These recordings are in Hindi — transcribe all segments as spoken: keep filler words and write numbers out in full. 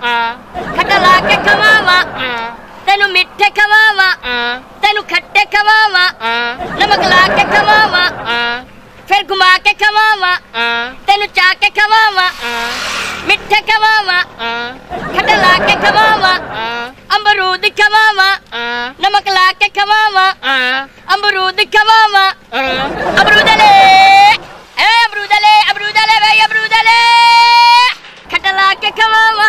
खट्टा ला के खवावा, तेनू मिठे खवावा, तेनू खट्टे खवावा, नमक ला के खवावा, फिर घुमा के खवावा, तेनू चा के खवावा, मिठे खवावा, खट्टा ला के खवावा, अमरूद खवावा, नमक ला के खवावा, अमरूद खवावा, अमरूद ले, ए अमरूद ले, अमरूद ले भाई अमरूद ले, खट्टा ला के खवावा,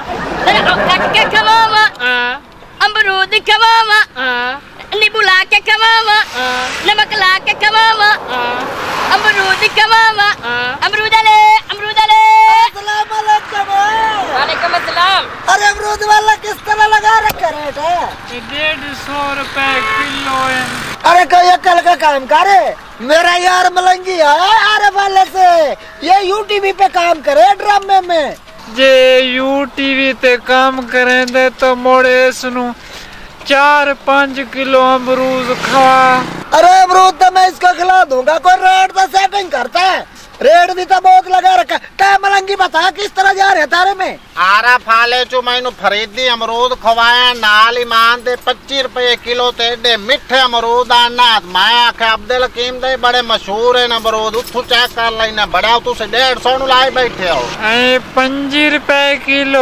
कट के खवावा, अमरूद खवावा, नींबू ला के खवावा, नमक ला के खवावा, अमरूद खवावा, अमरूद ले, अमरूद ले। अस्सलाम वालेकुम। वालेकुम अस्सलाम। अरे अमरूद वाला किस तरह लगा रखा रेट है? डेढ़ सौ रुपए किलो है। अरे कोई कल का काम करे, मेरा यार मलंगी आया अरे वाले से, ये यू टीवी पे काम करे ड्रामे में। जे यू टीवी ते काम करें दे तो मोड़े सुनू चार पाँच किलो अमरूद खा। अरे अमरूद तो मैं इसको खिला दूंगा, कोई रेट तो सेटिंग करता है, रेट भी तो बहुत लगा रखा है। क्या मलंगी बता किस तरह जा रहे तारे में? आरा फाले चो मैनू खरीदी अमरूद खवाया नाल ईमान दे पच्ची रुपये किलो ते एडे मिठे अमरूद आना मैं आखे अब्दुल हकीम दे बड़े मशहूर है अमरूद, उठू चेक कर लेना बड़ा तुसे डेढ़ सौ नु लाई बैठे हो। ऐ पंजी रुपए किलो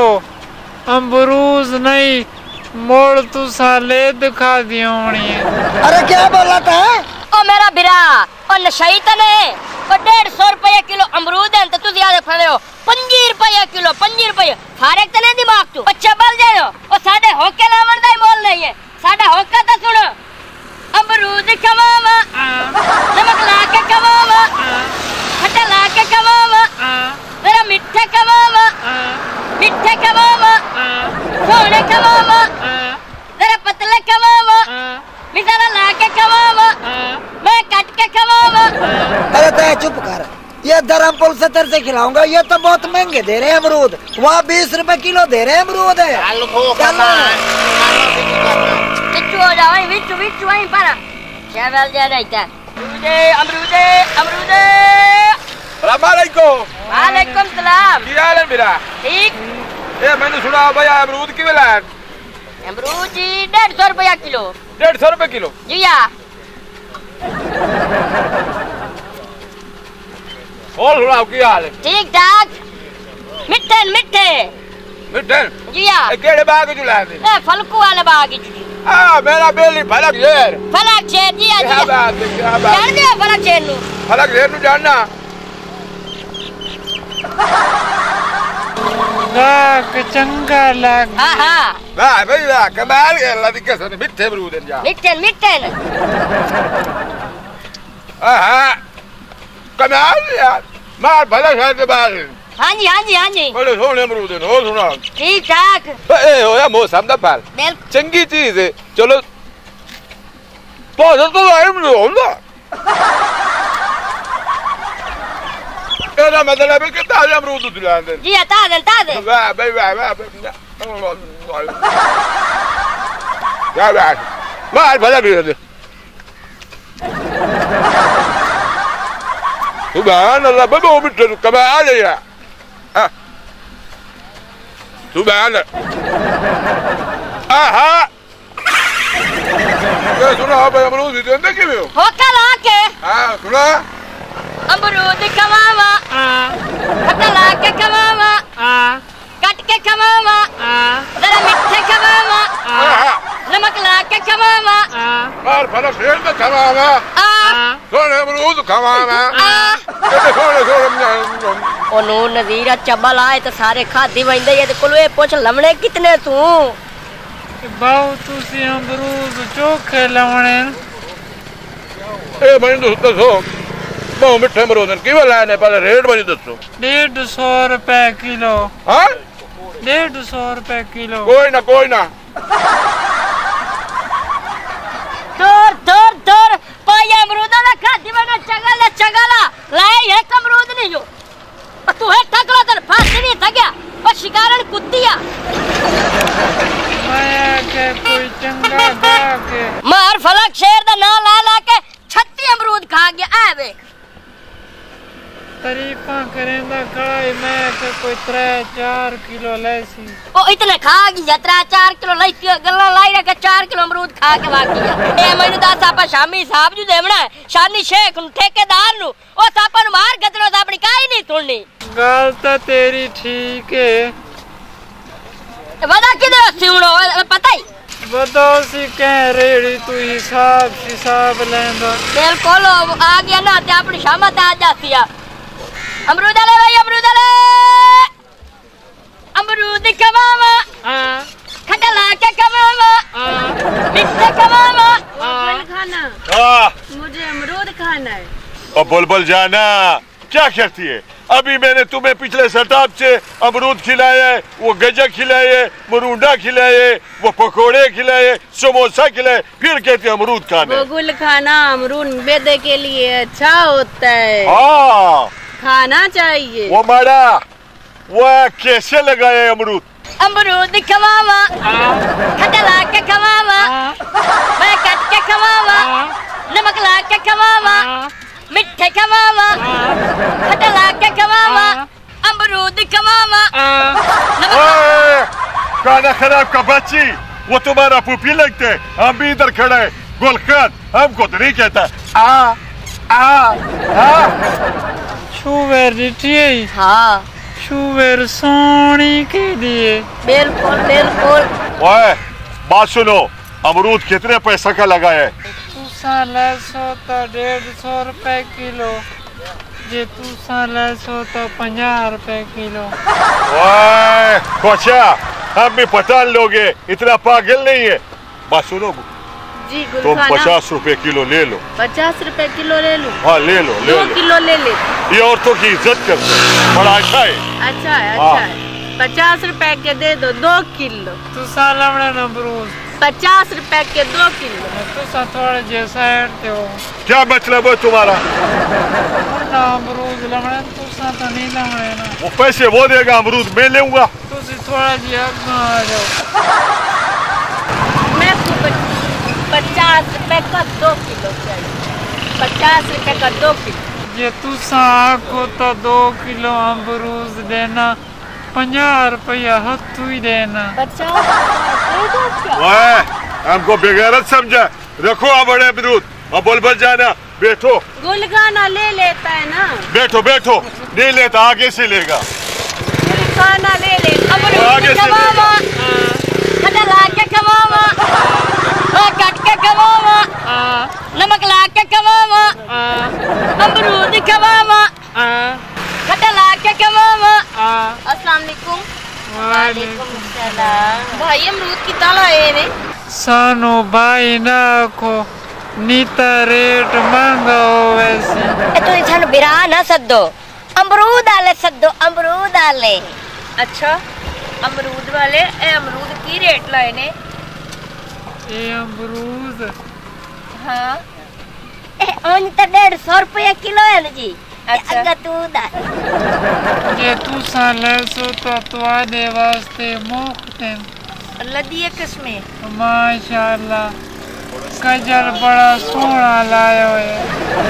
अमरूद नहीं मोड़ तू साले दिखा दियो होनी है। अरे क्या बोला था? ओ मेरा बिरा ओ नशई तने ओ डेढ़ सौ रुपये किलो अमरूद है तो तुझे याद खड़े हो पंजी रुपये किलो, पंजी रुपये फारेक तने दिमाग तू बच्चा बल जाए ओ साडे होके लावन दा मोल नहीं है, साडा होका तो सुन अमरूद खवावा, नमक ला के खवावा, खट्टा ला के खवावा, मेरा मिठे खवावा, मिठे खवावा, सोने खवावा, मेरा पतले खवावा, मिसाला ला के खवावा, मैं कट के खवावा। अरे तय चुप कर, ये धर्मपुर से तेरे से खिलाऊंगा, ये तो बहुत महंगे दे रहे हैं अमरूद, वहाँ बीस रुपए किलो दे रहे हैं अमरूद है। बिच्छू हो जाओ बिच्छू बिच्छू वहीं पर क्या बेल जा रही था अमरूदे अमरूदे अमरूदे। वालेकुम। वालेकुम सलाम। क्या हाल है मेरा? ठीक। ये मैंने सुना भैया अमरूद की वेला है? अमरूद जी डेढ़ सौ रुपया किलो। डेढ़ सौ रुपए किलो जी या और सुनाओ क्या हाल है? ठीक ठाक मिठे मिठे मिठे जी या केड़े बाग जो लाए थे? ए फलकू वाले बाग जी। हां मेरा बेली फलक शेर। फलक शेर जी या क्या बात है क्या बात? जान दे फलक शेर नु। फलक शेर नु जानना? गाक चंगा लग। हां हां वाह भाई वाह कमाल है अल्लाह दी कसम मिठे अमरूद हैं जा। मिठे मिठे हां कमाल यार मार भला शेर के बाग। हां जी हां जी हां जी बड़े सोने अमरूद हैं हो सुना। ठीक ठाक। ए होया मौसम दा फल बिल्कुल चंगी चीज है चलो पौधा तो आए हो ना। एदा मतलब है कि ताजे अमरूद दिलांदे जी ताजे ताजे। वाह भाई वाह वाह क्या बात मार भला भी दे सुभान अल्लाह बाबू मिठे कमाल है यार। सुभान आहा ये सुना भाई अमरूद देंदे किवें हो? होका ला के हां सुना अमरूद खवावा, खट्टा ला के खवावा, कट के खवावा, जरा मिठे खवावा, नमक ला के खवावा, मार फल शेर के खवावा, सोने अमरूद खवावा, सोने सोने ओ नू नज़ीर चबल आए तो सारे खादी वंदे ये कोले पूछ लमणे कितने तू? बाऊ तुसी अमरूद चोखे लवणे ए मैंने दसो बहु मिठे अमरूद की वाला ने पहले रेट बड़ी दसो। डेढ़ सौ रुपए किलो। हाँ डेढ़ सौ रुपए किलो। कोई ना कोई ना दूर दूर दूर पाया अमरूदा ना खादी बना चगला चगला लाए ये अमरूद नहीं जो तू है थकला तर फास नहीं थकया और शिकारन कुत्तिया माया के कोई चंगा गा के मार फलक शेर दा ना ला ला के छत्ती अमरूद खा गया आ वे तारीफा करेंदा खड़ा मैं के कोई त्रै चार किलो लेसी ओ इतने खा गया त्रै चार किलो लेसी गल्ला लाई रखे चार किलो अमरूद खा के बाकी ए मैनू दस आपा शामी साहब जू देवना शानी शेख नु ठेकेदार नु ओ सापा नु मार गदरो दा अपनी काई नहीं सुननी गल तो तेरी ठीक है वदा किदे सुनो पता ही बताओ सी कह रेड़ी तू हिसाब हिसाब लेंदा बिल्कुल आ गया ना ते अपनी शामत आ जाती है अमरूद ले भाई अमरूद ले अमरूद कमावा हां खट्टा ला के कमावा हां मिठा कमावा बुलबुल खाना हाँ मुझे अमरूद खाना है। और बुलबुल जाना क्या कहती है? अभी मैंने तुम्हें पिछले सटाप से अमरूद खिलाए है, वो गजक खिलाए, मरूंडा खिलाए, वो पकोड़े खिलाए, समोसा खिलाए, फिर कहते अमरूद खाना। वो गुल खाना अमरूद बेदे के लिए अच्छा होता है। हाँ खाना चाहिए। वो माड़ा वो कैसे लगाए अमरूद? अमरूद खवावा खट्टा ला के खवावा मैं कट के खवावा नमक ला के खवावा मिठे खवावा खट्टा ला के खवावा अमरूद खवावा ओए, खाना खराब का बच्ची, वो तुम्हारा पुपी लगते हैं। हम भी इधर खड़े हैं। गुलखान हमको तो नहीं कहता। आ आ आ शुगर दिए हाँ शुगर सोनी के दिए बिल्कुल बिल्कुल। ओए बात सुनो, अमरूद कितने पैसा का लगा है? तुसा ले सो तो डेढ़ सौ रुपए किलो जे तुसा ले सो तो पंजाह रुपए किलो। ओए कोचा, हम भी पठान लोगे, इतना पागल नहीं है। बात सुनो जी तुम गुल खाना पचास रुपए किलो ले लो। पचास रुपए किलो ले लूं? हाँ ले लो ले दो लो। किलो ले ले। ये औरतों की इज्जत करते हैं, बड़ा अच्छा है। अच्छा है हाँ। अच्छा है। पचास रुपए के दे दो दो किलो। तुसा लमड़े न अमरूद पचास रुपए के दो किलो। तुसा थोड़े जे साइड ते हो क्या मतलब है तुम्हारा? ना अमरूद लमड़े तुसा तो नहीं लमड़े ना वो पैसे वो देगा, अमरूद मैं लेऊंगा। तुसी थोड़ा जी अग्गा आ जाओ। मैं पचास रुपए का दो किलो चाहिए। पचास रुपए का दो किलो। जे तुसा आखो तो दो किलो अमरूद देना, पंजाह रुपया हथू ही देना। पचास ओए हमको बेगैरत समझा। रखो अब बड़े अमरूद और बुलबुल जाना बैठो। गुल खाना ले लेता है ना? बैठो बैठो, नहीं लेता आगे से लेगा। गुल खाना ले लेता है। आगे अमरूद से खवावा खट्टा ला के खवावा मैं कट के खवावा नमक ला के खवावा अमरूद खवावा खट्टा ला के खवावा। अस्सलाम वालेकुम। वालेकुम सलाम। भाई अमरूद कितना लाए ने? सानो भाई ना को नीता रेट महंगा हो वैसी। ए तो इंसान बिरा ना सद्दो, अमरूद आले सद्दो, अमरूद आले। अच्छा अमरूद वाले ए अमरूद की रेट लाए ने? ये अमरूद हाँ ए ओन तो डेढ़ सौ रुपया किलो है ना जी। अच्छा। अगर तू दा जे तुसा ले सो तो तुआदे वास्ते मुफ्त है। अल्लाह दिए किस्में। माशाल्लाह गजर बड़ा सोना लायो है।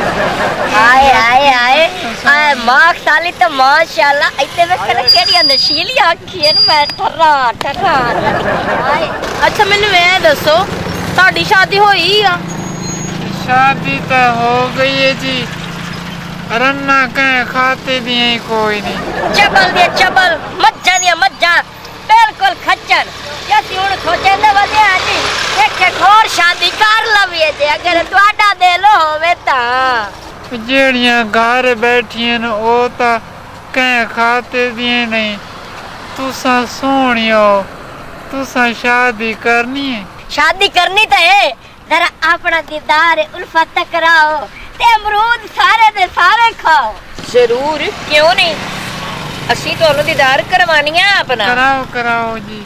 आए आए आए आए मार्क्स साली तो माशाल्लाह इतने में कर केड़ी नशीली आखी है मैं ठर्रा ठर्रा आए। अच्छा मैंने मैं दसो ताड़ी शादी होई आ? शादी तो हो गई है जी, रन्ना कहे खाते दिए कोई नहीं। चबल दिया चबल मज्जा दिया मज्जा बिल्कुल खच्चर जैसी हुन सोचे ना वाले आजी एक एक और शादी कर लविए जे अगर ਤੁਹਾਡਾ दिल होवे ता। जेड़ियां घर बैठी न ओ ता कहे खाते दिए नहीं। तुसा सोनियो तुसा शादी करनी है? शादी करनी तो है, जरा अपना दीदार उल्फत कराओ ते अमरूद सारे दे सारे खाओ। जरूर क्यों नहीं, असी तो दीदार करवानी है अपना। कराओ कराओ जी।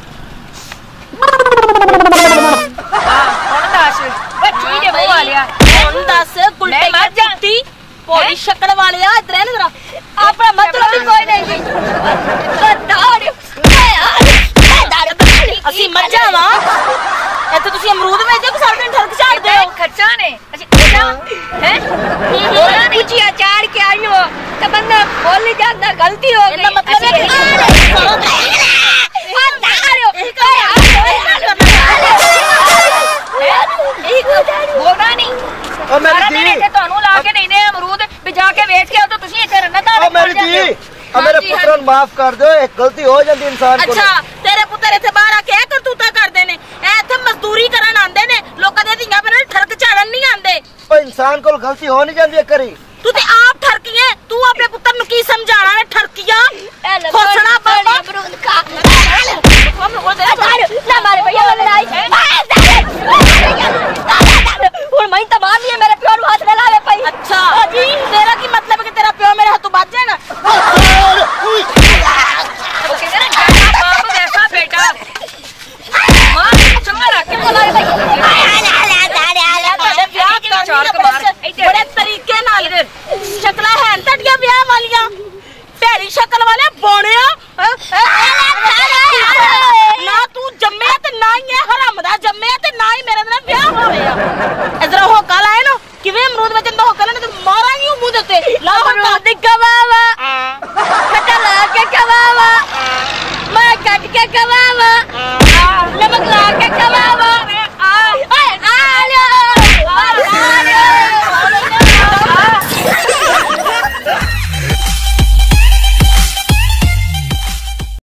ਹੁਣ ਦੱਸ ਬੱਚੀ ਦੇ ਮੂੰਹ ਵਾਲਿਆ ਹੁਣ ਦੱਸ ਗੁਲਟੇ ਮਰ ਜਾਂਦੀ ਪੋਲੀ ਸ਼ਕਲ ਵਾਲਿਆ ਇਧਰ ਆ ਜਰਾ ਆਪਣਾ ਮਤਲਬ ਵੀ ਕੋਈ ਨਹੀਂ ਜੀ। ਅਸੀਂ ਮੱਝਾਂ ਵਾਂ ਇੱਥੇ ਤੁਸੀਂ ਅਮਰੂਦ ਵੇਚਦੇ ਹੋ ਸਾਰੇ ਦਿਨ ਠਰਕ ਝਾੜਦੇ ਹੋ। ਖਰਚਾ ਨੇ ਅਸੀਂ ਖਰਚਾ ਹੈ ਹੋਰਾਂ ਨੇ ਕੁਛ ਅਚਾਰ ਕੇ ਆਇਓ ਤਾਂ बोली जाता गलती हो गई। मतलब है बोलना नहीं ओ मेरी जी ਤੁਹਾਨੂੰ ਲਾ ਕੇ ਨਹੀਂ ਨੇ ਅਮਰੂਦ ਵੀ ਜਾ ਕੇ ਵੇਚ ਕੇ तो ਤੁਸੀਂ ਇੱਥੇ ਰਹਿਣਾ ਤਾਂ ओ मेरी जी अब मेरे पुत्र माफ कर दो एक गलती हो जाती इंसान को। अच्छा तेरे पुੱਤਰ ਇੱਥੇ ਬਾਹਰ ਆ ਕੇ ਇਹ ਕਰਤੂਤਾ ਕਰਦੇ ਨੇ ਇਹ ਇੱਥੇ ਮਜ਼ਦੂਰੀ ਕਰਨ ਆਉਂਦੇ ਨੇ ਲੋਕਾਂ ਦੇ ਧੀਆਂ ਭੈਣਾਂ ਠਰਕ ਝਾੜਨ ਨਹੀਂ ਆਉਂਦੇ। ओ इंसान को गलती हो नहीं जाती है करी ਤੂੰ ਤੇ ਆਪ ਠਰਕੀ ਹੈ ਤੂੰ ਆਪਣੇ ਪੁੱਤਰ ਨੂੰ ਕੀ ਸਮਝਾਣਾ ਨੇ ਠਰਕੀਆਂ ਖੋਸਣਾ ਬਾਬਾ अमरूद खा ना मारे भैया लड़ाई और मैं तमाम ही मेरे प्यो हाथ में लावे पई। अच्छा जी तेरा की मतलब है कि तेरा प्यो मेरे हाथों बच जाए ना बाप ऐसा बेटा मां चंगा रख के बोला भाई बड़े तरीके नाल शक्ल है तड़िया ब्याह वालियां ਭੈੜੀ ਸ਼ਕਲ ਵਾਲੇ ਬੋਣਿਆ ਨਾ ਤੂੰ ਜੰਮਿਆ ਤੇ ਨਾ ਹੀ ਇਹ ਹਰਾਮ ਦਾ ਜੰਮਿਆ ਤੇ ਨਾ ਹੀ ਮੇਰੇ ਨਾਲ ਵਿਆਹ ਹੋਇਆ। ਇਧਰ ਹੋਕਾ ਲਾਏ ਨਾ ਕਿਵੇਂ ਅਮਰੂਦ ਵਿੱਚ ਅੰਦਾ ਹੋਕਾ ਲੈਣਾ ਤੇ ਮਾਰਾਂਗੀ ਉਹ ਮੂੰਹ ਦੇ ਉੱਤੇ ਲਾ अमरूद खवावा खट्टा ला के खवावा मैं कट के खवावा नमक ला के खवावा